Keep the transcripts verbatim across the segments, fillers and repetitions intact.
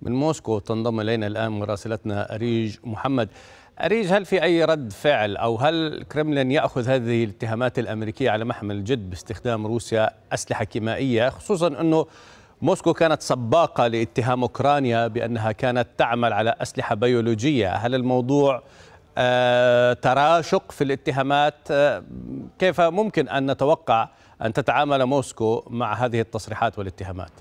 من موسكو تنضم إلينا الآن مراسلتنا أريج محمد. أريج، هل في أي رد فعل أو هل الكرملين يأخذ هذه الاتهامات الأمريكية على محمل الجد باستخدام روسيا أسلحة كيميائية، خصوصا أنه موسكو كانت سباقة لاتهام أوكرانيا بأنها كانت تعمل على أسلحة بيولوجية؟ هل الموضوع آه تراشق في الاتهامات؟ آه كيف ممكن أن نتوقع أن تتعامل موسكو مع هذه التصريحات والاتهامات؟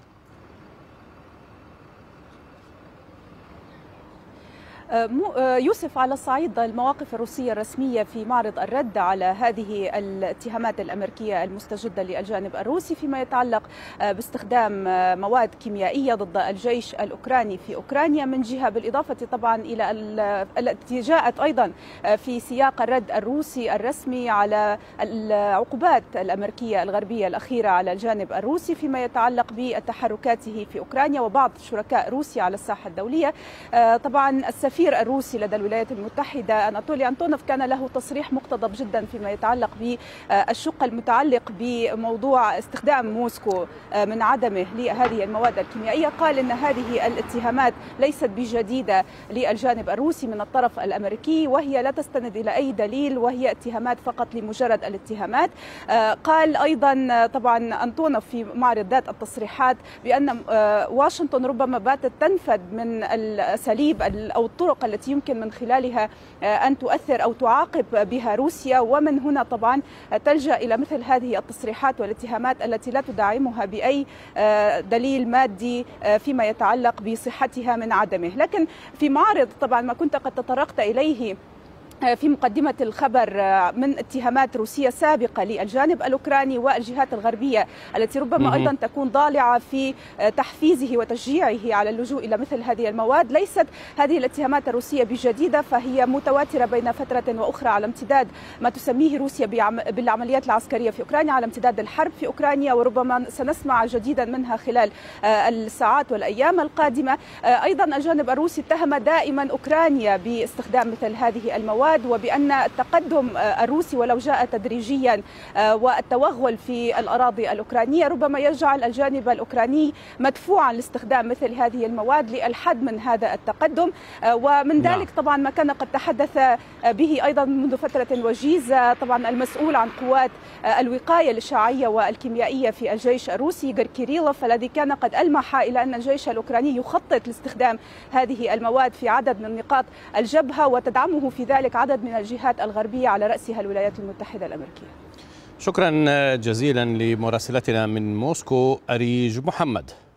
يوسف، على الصعيد المواقف الروسية الرسمية في معرض الرد على هذه الاتهامات الأمريكية المستجدة للجانب الروسي فيما يتعلق باستخدام مواد كيميائية ضد الجيش الأوكراني في أوكرانيا من جهة، بالإضافة طبعا إلى التي جاءت أيضا في سياق الرد الروسي الرسمي على العقوبات الأمريكية الغربية الأخيرة على الجانب الروسي فيما يتعلق بتحركاته في أوكرانيا وبعض شركاء روسيا على الساحة الدولية. طبعا السفير السفير الروسي لدى الولايات المتحدة أناتولي أنتونوف كان له تصريح مقتضب جدا فيما يتعلق بالشق المتعلق بموضوع استخدام موسكو من عدمه لهذه المواد الكيميائية. قال إن هذه الاتهامات ليست بجديدة للجانب الروسي من الطرف الأمريكي، وهي لا تستند إلى أي دليل، وهي اتهامات فقط لمجرد الاتهامات. قال أيضا طبعا أنتونوف في معرض ذات التصريحات بأن واشنطن ربما باتت تنفذ من الأساليب أو الطرق التي يمكن من خلالها أن تؤثر أو تعاقب بها روسيا، ومن هنا طبعا تلجأ إلى مثل هذه التصريحات والاتهامات التي لا تدعمها بأي دليل مادي فيما يتعلق بصحتها من عدمه. لكن في معرض طبعا ما كنت قد تطرقت إليه في مقدمة الخبر من اتهامات روسية سابقة للجانب الأوكراني والجهات الغربية التي ربما أيضا تكون ضالعة في تحفيزه وتشجيعه على اللجوء إلى مثل هذه المواد. ليست هذه الاتهامات الروسية بجديدة، فهي متواترة بين فترة وأخرى على امتداد ما تسميه روسيا بالعمليات العسكرية في أوكرانيا، على امتداد الحرب في أوكرانيا، وربما سنسمع جديدا منها خلال الساعات والأيام القادمة. أيضا الجانب الروسي اتهم دائما أوكرانيا باستخدام مثل هذه المواد، وبأن التقدم الروسي ولو جاء تدريجيا والتوغل في الأراضي الأوكرانية ربما يجعل الجانب الأوكراني مدفوعا لاستخدام مثل هذه المواد للحد من هذا التقدم. ومن ذلك طبعا ما كان قد تحدث به أيضا منذ فترة وجيزة طبعا المسؤول عن قوات الوقاية الإشعاعية والكيميائية في الجيش الروسي إيغور كيريلوف، الذي كان قد ألمح إلى أن الجيش الأوكراني يخطط لاستخدام هذه المواد في عدد من نقاط الجبهة، وتدعمه في ذلك عدد من الجهات الغربية على رأسها الولايات المتحدة الأمريكية. شكرا جزيلا لمراسلتنا من موسكو أريج محمد.